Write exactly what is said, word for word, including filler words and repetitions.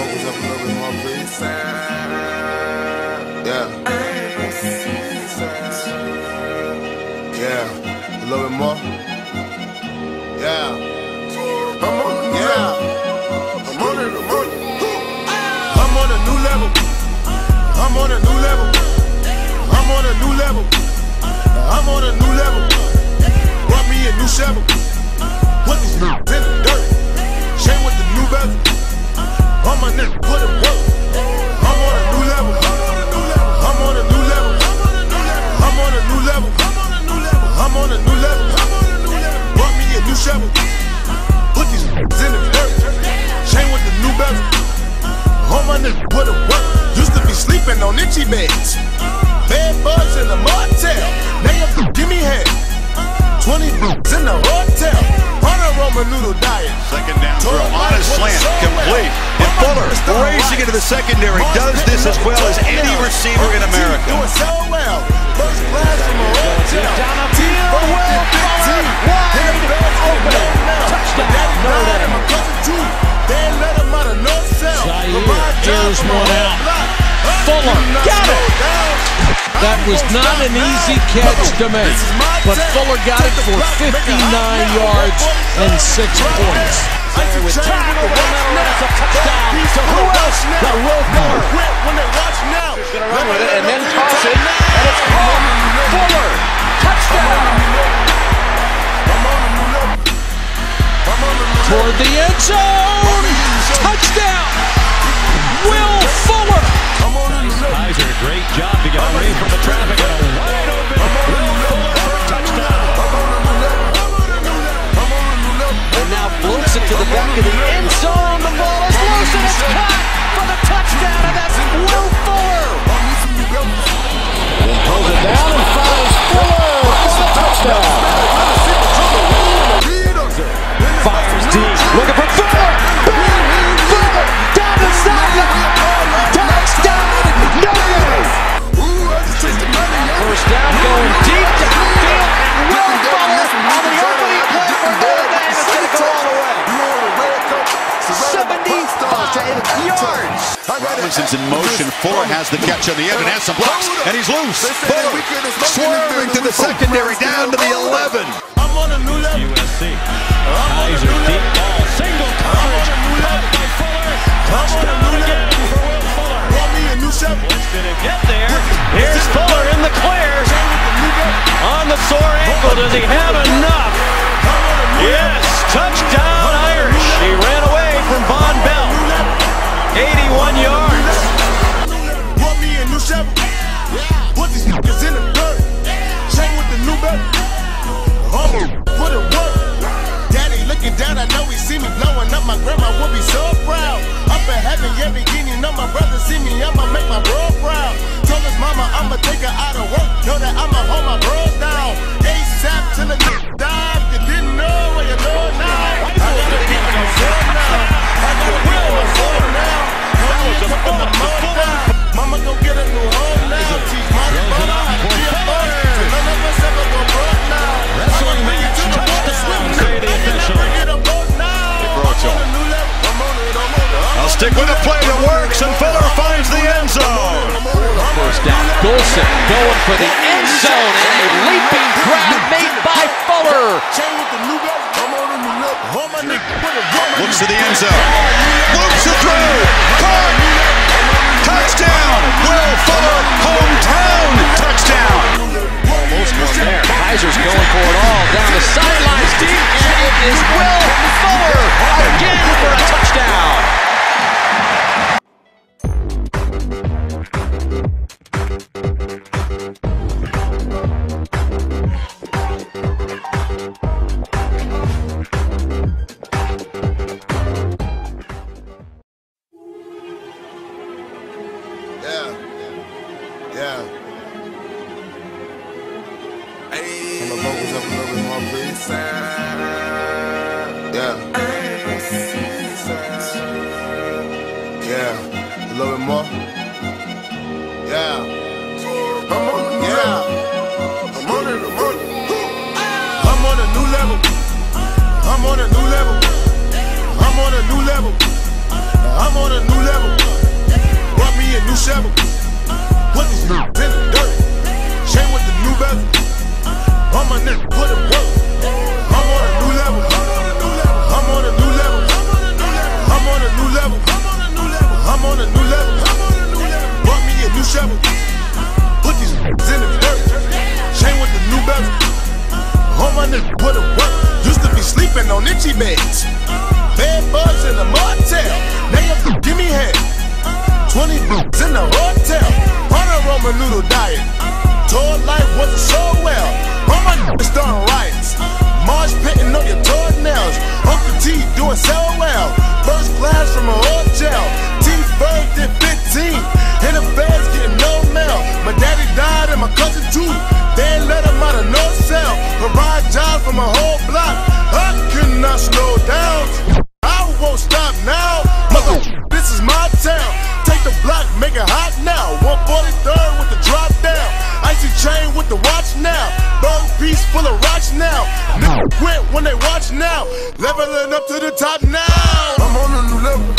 vocals up a little bit more, please. Yeah. Yeah. A little bit more. Yeah. I'm on, yeah. I'm on it, I'm on it. I'm on a new level. I'm on a new level. I'm on a new level. I'm on a new level. Brought me a new shovel. Put these niggas in the dirt. Chain with the new bezel. All my niggas put it work. I'm on a new level. I'm on a new level. I'm on a new level. I'm on a new level. Brought me a new shovel. Put these niggas in the dirt. Chain with the new bezel. All my niggas put it work. Used to be sleeping on itchy beds. Bed bugs in the motel. Now you give me head. twenty boots in the hotel. On a Roman noodle diet. Second down throw on a slant, complete. And Fuller, racing into the secondary, does this as well as any receiver in America. Doing so well. First class from a hotel. Down up field, Will Fuller, wide open. Touchdown, Notre. My cousin too. They let him out of North South. Here's one out. Fuller, got it. That was not an easy catch to make, but Fuller got it for fifty-nine yards and six points. With time over the middle, and it's a touchdown. So who else but Will Fuller? He's going to run with it and then toss it, and it's caught. Fuller, touchdown. Toward the end zone, touchdown. Will Fuller. Kaiser, great job to get away from the traffic and a wide open Will Fuller for a touchdown. And now floats it to the back of the end zone. The ball is loose and it's caught for the touchdown, and that's Will Fuller. And pulls it down and finds Fuller for the touchdown. Fires deep, looking for Fuller. Bang! Fuller down the sideline. Touchdown! First down, going deep downfield, and Will Fuller on the opening play for Notre Dame is going to go all the way. seventy-five yards. Robinson's in motion. Fuller has the catch on the end and has some blocks, and he's loose. Fuller swerving to the secondary, down to the eleven. I'm on a new level. U S C. Kaiser, deep ball, single coverage, caught by Fuller. Touchdown again for Will Fuller. Brought me a new shovel. Did it get there? Here's Fuller in the clear. On the sore ankle, does he have enough? Yes, touchdown Irish. He ran away from Von Bell. eighty-one yards. Brought me a new shovel. Put these niggas in the dirt. Chain with the new belt. Homer, put it work. Daddy looking down, I know he see me blowing up. My grandma would be so proud. Up in heaven, yeah, beginning, know my brother see me, I'ma make my bro proud. Told his mama I'ma take her out of work. Know that I'ma hold my bros down. ASAP till the nigga die. If you didn't know, well you know now. I got a beat in my soul now. I got a beat in my soul now. That was a full Mama go get a new home now. Teach my brother how to be a boy. None of us ever go broke now. Wrestling match, touchdown, say the official. I'll stick with a play that works, and Fuller finds the end zone. First down, Golson going for the end zone, and a leaping grab made by Fuller. Looks to the end zone. Loops it through. Caught. Touchdown. Will Fuller, hometown touchdown. Almost one there. Kaiser's going for it all down the sidelines deep, and it is Will Fuller again for a touchdown. Yeah. Hey. Turn my vocals up a little bit more, please. Yeah. Yeah. A little bit more. Yeah. I'm on, yeah. I'm on it, I'm on it. I'm on a new level. I'm on a new level. I'm on a new level. I'm on a new level. Gucci bags, bed bugs in the motel. Nigga, give me head. twenty boots in the hotel. On a Roman noodle diet. Told life wasn't so well. All my niggas starting riots. Marsh pitting on your toenails. Uncle T doing so well. First class from a hotel. T-Bird did fifteen. And the feds getting no mail. My daddy died and my cousin too. They ain't let him out of no cell. Provide jobs from a whole block. I could not slow down. I won't stop now. Mother, this is my town. Take the block, make it hot now. one forty-third with the drop down. Icy chain with the watch now. Bird piece full of rocks now. Niggas quit when they watch now. Leveling up to the top now. I'm on a new level.